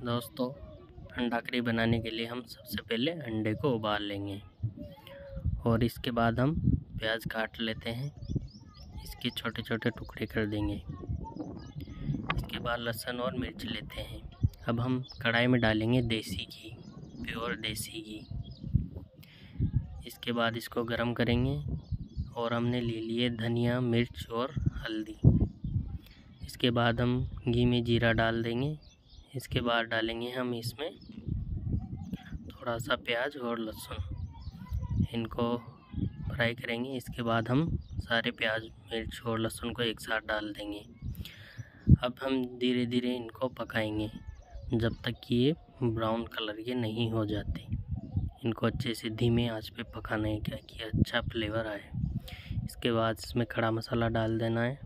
दोस्तों, अंडा करी बनाने के लिए हम सबसे पहले अंडे को उबाल लेंगे और इसके बाद हम प्याज काट लेते हैं। इसके छोटे छोटे टुकड़े कर देंगे। इसके बाद लहसुन और मिर्च लेते हैं। अब हम कढ़ाई में डालेंगे देसी घी, प्योर देसी घी। इसके बाद इसको गरम करेंगे और हमने ले लिए धनिया, मिर्च और हल्दी। इसके बाद हम घी में जीरा डाल देंगे। इसके बाद डालेंगे हम इसमें थोड़ा सा प्याज और लहसुन, इनको फ्राई करेंगे। इसके बाद हम सारे प्याज, मिर्च और लहसुन को एक साथ डाल देंगे। अब हम धीरे धीरे इनको पकाएंगे जब तक कि ये ब्राउन कलर के नहीं हो जाते। इनको अच्छे से धीमे आंच पे पकाना है, क्या कि अच्छा फ्लेवर आए। इसके बाद इसमें खड़ा मसाला डाल देना है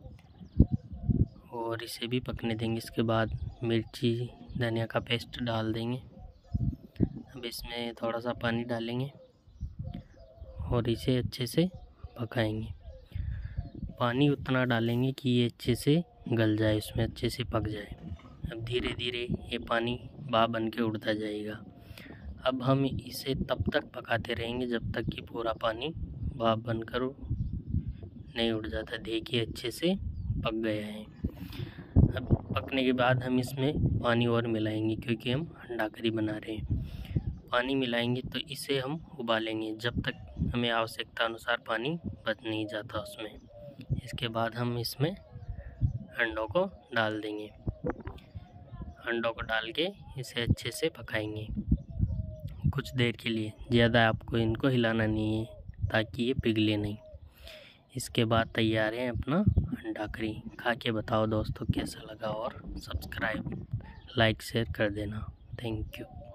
और इसे भी पकने देंगे। इसके बाद मिर्ची, धनिया का पेस्ट डाल देंगे। अब इसमें थोड़ा सा पानी डालेंगे और इसे अच्छे से पकाएंगे। पानी उतना डालेंगे कि ये अच्छे से गल जाए, इसमें अच्छे से पक जाए। अब धीरे धीरे ये पानी भाप बन के उड़ता जाएगा। अब हम इसे तब तक पकाते रहेंगे जब तक कि पूरा पानी भाप बनकर नहीं उड़ जाता। देखिए अच्छे से पक गया है। अब पकने के बाद हम इसमें पानी और मिलाएंगे, क्योंकि हम अंडा करी बना रहे हैं। पानी मिलाएंगे तो इसे हम उबालेंगे जब तक हमें आवश्यकता अनुसार पानी बच नहीं जाता उसमें। इसके बाद हम इसमें अंडों को डाल देंगे। अंडों को डाल के इसे अच्छे से पकाएंगे कुछ देर के लिए। ज़्यादा आपको इनको हिलाना नहीं है ताकि ये पिघले नहीं। इसके बाद तैयार है अपना अंडा करी। खा के बताओ दोस्तों कैसा लगा और सब्सक्राइब, लाइक, शेयर कर देना। Thank you.